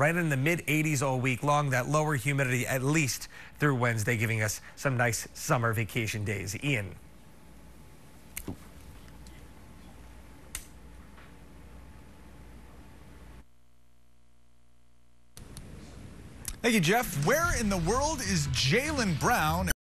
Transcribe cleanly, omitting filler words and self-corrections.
right in the mid-80s all week long. That lower humidity at least through Wednesday, giving us some nice summer vacation days. Ian. Thank you, Jeff. Where in the world is Jaylen Brown?